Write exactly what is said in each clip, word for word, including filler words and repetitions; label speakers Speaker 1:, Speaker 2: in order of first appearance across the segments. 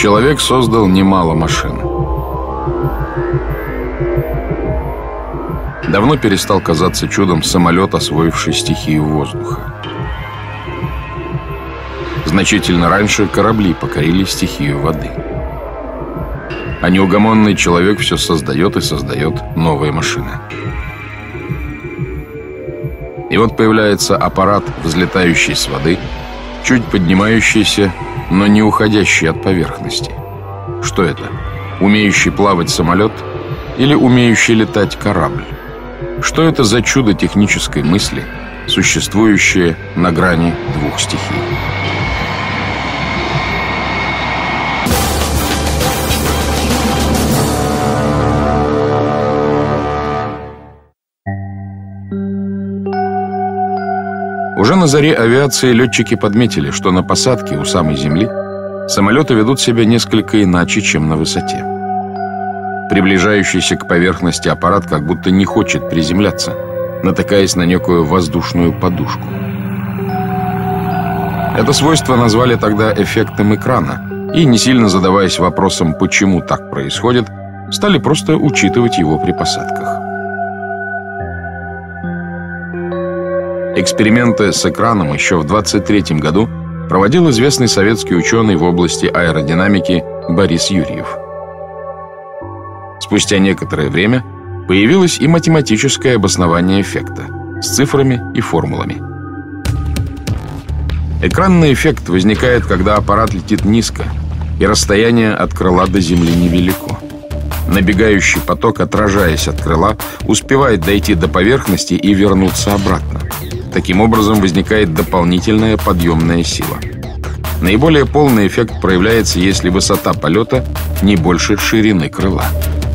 Speaker 1: Человек создал немало машин. Давно перестал казаться чудом самолет, освоивший стихию воздуха. Значительно раньше корабли покорили стихию воды. А неугомонный человек все создает и создает новые машины. И вот появляется аппарат, взлетающий с воды, чуть поднимающийся, но не уходящий от поверхности. Что это? Умеющий плавать самолет или умеющий летать корабль? Что это за чудо технической мысли, существующее на грани двух стихий? Уже на заре авиации летчики подметили, что на посадке у самой земли самолеты ведут себя несколько иначе, чем на высоте. Приближающийся к поверхности аппарат как будто не хочет приземляться, натыкаясь на некую воздушную подушку. Это свойство назвали тогда эффектом экрана, и, не сильно задаваясь вопросом, почему так происходит, стали просто учитывать его при посадках. Эксперименты с экраном еще в двадцать третьем году проводил известный советский ученый в области аэродинамики Борис Юрьев. Спустя некоторое время появилось и математическое обоснование эффекта с цифрами и формулами. Экранный эффект возникает, когда аппарат летит низко, и расстояние от крыла до земли невелико. Набегающий поток, отражаясь от крыла, успевает дойти до поверхности и вернуться обратно. Таким образом возникает дополнительная подъемная сила. Наиболее полный эффект проявляется, если высота полета не больше ширины крыла.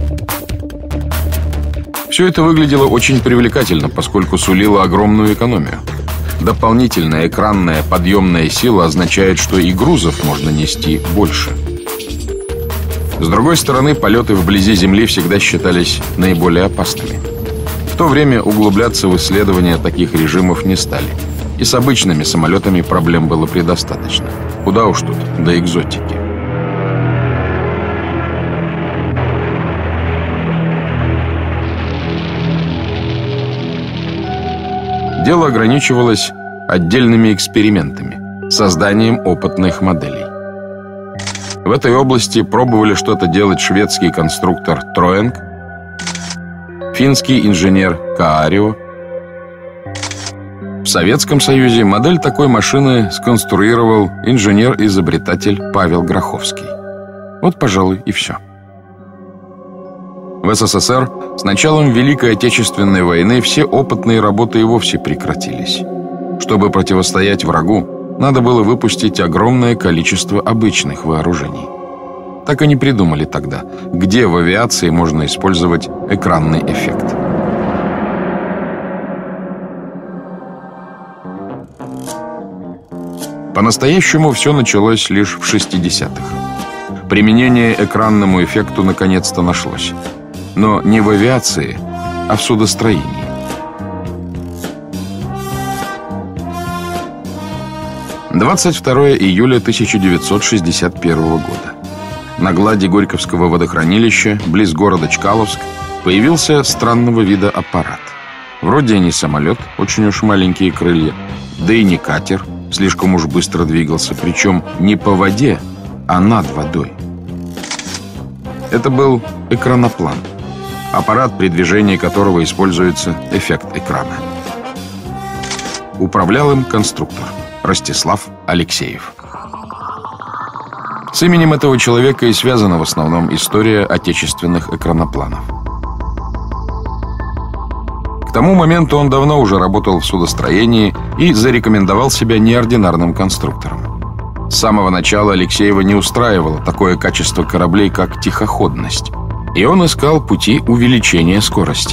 Speaker 1: Все это выглядело очень привлекательно, поскольку сулило огромную экономию. Дополнительная экранная подъемная сила означает, что и грузов можно нести больше. С другой стороны, полеты вблизи Земли всегда считались наиболее опасными. В то время углубляться в исследования таких режимов не стали. И с обычными самолетами проблем было предостаточно. Куда уж тут до экзотики. Дело ограничивалось отдельными экспериментами, созданием опытных моделей. В этой области пробовали что-то делать шведский конструктор Троенг, финский инженер Каарио. В Советском Союзе модель такой машины сконструировал инженер-изобретатель Павел Гроховский. Вот, пожалуй, и все. В СССР с началом Великой Отечественной войны все опытные работы и вовсе прекратились. Чтобы противостоять врагу, надо было выпустить огромное количество обычных вооружений. Так и не придумали тогда, где в авиации можно использовать экранный эффект. По-настоящему все началось лишь в шестидесятых. Применение экранному эффекту наконец-то нашлось. Но не в авиации, а в судостроении. двадцать второе июля тысяча девятьсот шестьдесят первого года. На глади Горьковского водохранилища, близ города Чкаловск, появился странного вида аппарат. Вроде и не самолет, очень уж маленькие крылья, да и не катер, слишком уж быстро двигался, причем не по воде, а над водой. Это был экраноплан, аппарат, при движении которого используется эффект экрана. Управлял им конструктор Ростислав Алексеев. С именем этого человека и связана в основном история отечественных экранопланов. К тому моменту он давно уже работал в судостроении и зарекомендовал себя неординарным конструктором. С самого начала Алексеева не устраивало такое качество кораблей, как тихоходность, и он искал пути увеличения скорости.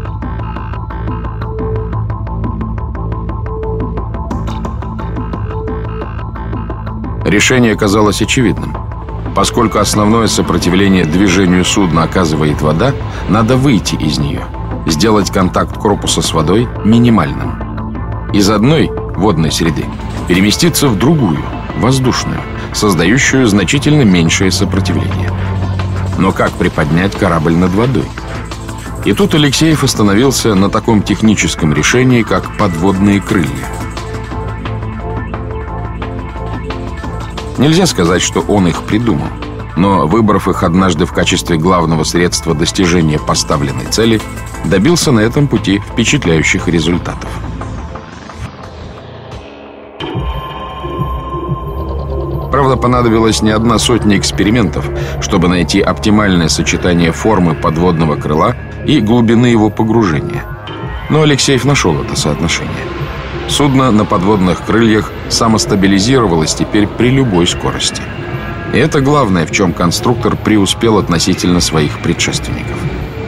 Speaker 1: Решение казалось очевидным. Поскольку основное сопротивление движению судна оказывает вода, надо выйти из нее, сделать контакт корпуса с водой минимальным. Из одной водной среды переместиться в другую, воздушную, создающую значительно меньшее сопротивление. Но как приподнять корабль над водой? И тут Алексеев остановился на таком техническом решении, как подводные крылья. Нельзя сказать, что он их придумал, но, выбрав их однажды в качестве главного средства достижения поставленной цели, добился на этом пути впечатляющих результатов. Правда, понадобилось не одна сотня экспериментов, чтобы найти оптимальное сочетание формы подводного крыла и глубины его погружения. Но Алексеев нашел это соотношение. Судно на подводных крыльях самостабилизировалось теперь при любой скорости. И это главное, в чем конструктор преуспел относительно своих предшественников.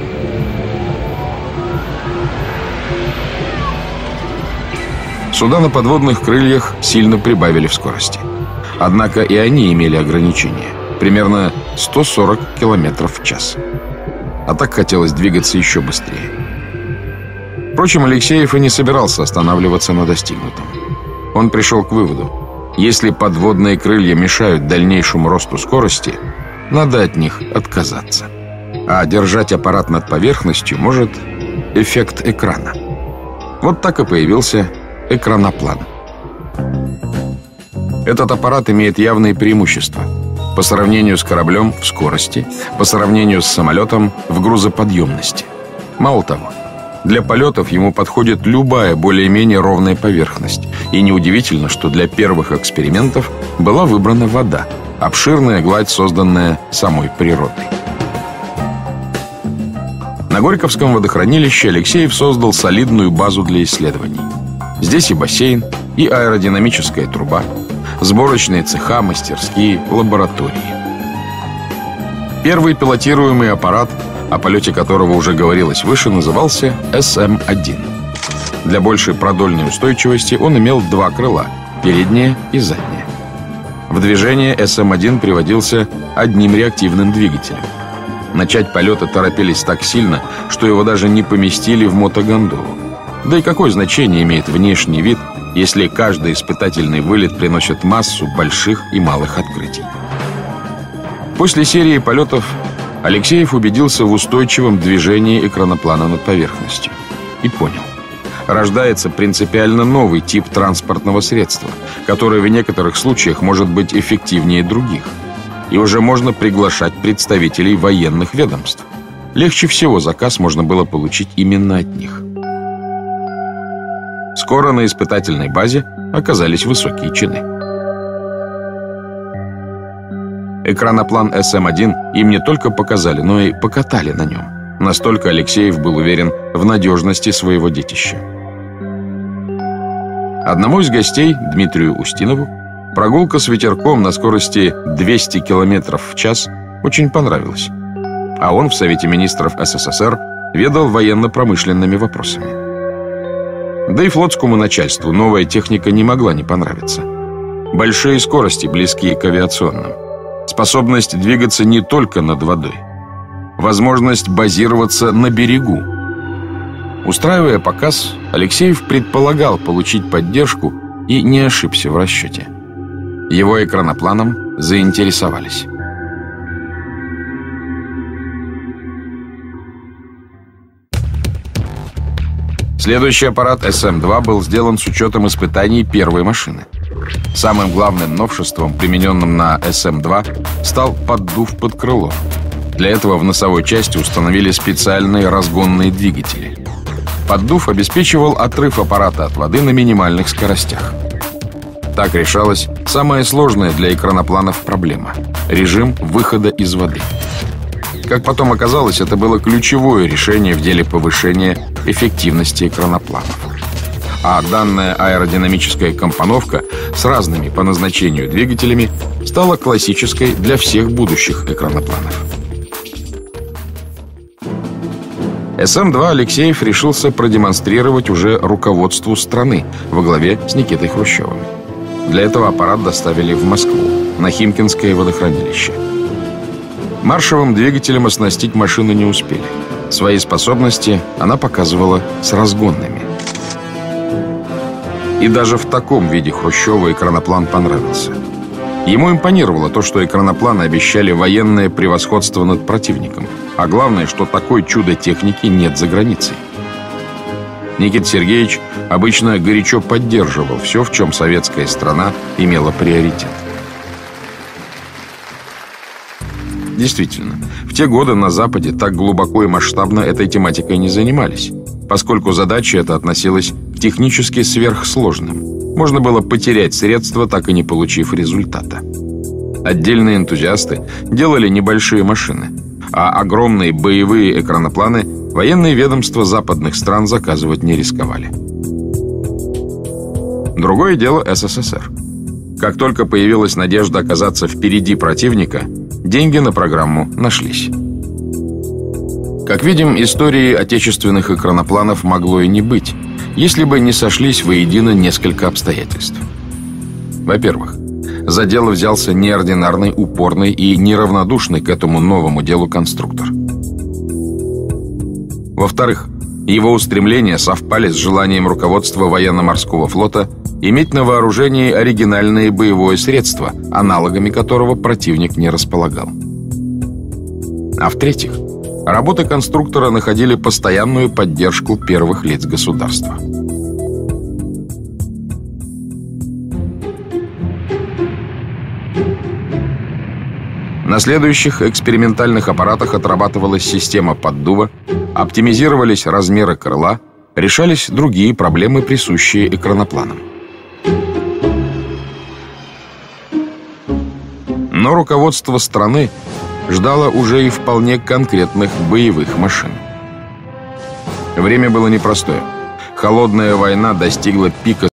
Speaker 1: Суда на подводных крыльях сильно прибавили в скорости. Однако и они имели ограничения. Примерно сто сорок километров в час. А так хотелось двигаться еще быстрее. Впрочем, Алексеев и не собирался останавливаться на достигнутом. Он пришел к выводу: если подводные крылья мешают дальнейшему росту скорости, надо от них отказаться. А держать аппарат над поверхностью может эффект экрана. Вот так и появился Экраноплан. Этот аппарат имеет явные преимущества по сравнению с кораблем в скорости, по сравнению с самолетом в грузоподъемности. Мало того, для полетов ему подходит любая более-менее ровная поверхность. И неудивительно, что для первых экспериментов была выбрана вода, обширная гладь, созданная самой природой. На Горьковском водохранилище Алексеев создал солидную базу для исследований. Здесь и бассейн, и аэродинамическая труба, сборочные цеха, мастерские, лаборатории. Первый пилотируемый аппарат, о полете которого уже говорилось выше, назывался эс эм один. Для большей продольной устойчивости он имел два крыла – переднее и заднее. В движение эс эм один приводился одним реактивным двигателем. Начать полеты торопились так сильно, что его даже не поместили в мотогондолу. Да и какое значение имеет внешний вид, если каждый испытательный вылет приносит массу больших и малых открытий? После серии полетов Алексеев убедился в устойчивом движении экраноплана над поверхностью и понял: рождается принципиально новый тип транспортного средства, который в некоторых случаях может быть эффективнее других. И уже можно приглашать представителей военных ведомств. Легче всего заказ можно было получить именно от них. Скоро на испытательной базе оказались высокие чины. Экраноплан эс эм один им не только показали, но и покатали на нем. Настолько Алексеев был уверен в надежности своего детища. Одному из гостей, Дмитрию Устинову, прогулка с ветерком на скорости двести километров в час очень понравилась. А он в Совете министров эс эс эс эр ведал военно-промышленными вопросами. Да и флотскому начальству новая техника не могла не понравиться. Большие скорости, близкие к авиационным. Способность двигаться не только над водой. Возможность базироваться на берегу. Устраивая показ, Алексеев предполагал получить поддержку и не ошибся в расчете. Его экранопланом заинтересовались. Следующий аппарат эс эм два был сделан с учетом испытаний первой машины. Самым главным новшеством, примененным на эс эм два, стал поддув под крыло. Для этого в носовой части установили специальные разгонные двигатели. Поддув обеспечивал отрыв аппарата от воды на минимальных скоростях. Так решалась самая сложная для экранопланов проблема – режим выхода из воды. Как потом оказалось, это было ключевое решение в деле повышения эффективности экранопланов. А данная аэродинамическая компоновка с разными по назначению двигателями стала классической для всех будущих экранопланов. эс эм два Алексеев решился продемонстрировать уже руководству страны во главе с Никитой Хрущевым. Для этого аппарат доставили в Москву, на Химкинское водохранилище. Маршевым двигателем оснастить машину не успели. Свои способности она показывала с разгонными. И даже в таком виде Хрущеву экраноплан понравился. Ему импонировало то, что экранопланы обещали военное превосходство над противником, а главное, что такой чудо техники нет за границей. Никита Сергеевич обычно горячо поддерживал все, в чем советская страна имела приоритет. Действительно, в те годы на Западе так глубоко и масштабно этой тематикой не занимались, поскольку задача эта относилась к технически сверхсложным. Можно было потерять средства, так и не получив результата. Отдельные энтузиасты делали небольшие машины, а огромные боевые экранопланы военные ведомства западных стран заказывать не рисковали. Другое дело эс эс эс эр. Как только появилась надежда оказаться впереди противника, деньги на программу нашлись. Как видим, истории отечественных экранопланов могло и не быть, если бы не сошлись воедино несколько обстоятельств. Во-первых, за дело взялся неординарный, упорный и неравнодушный к этому новому делу конструктор. Во-вторых, его устремления совпали с желанием руководства военно-морского флота иметь на вооружении оригинальное боевое средство, аналогами которого противник не располагал. А в-третьих, работы конструктора находили постоянную поддержку первых лиц государства. На следующих экспериментальных аппаратах отрабатывалась система поддува, оптимизировались размеры крыла, решались другие проблемы, присущие экранопланам. Но руководство страны ждало уже и вполне конкретных боевых машин. Время было непростое. Холодная война достигла пика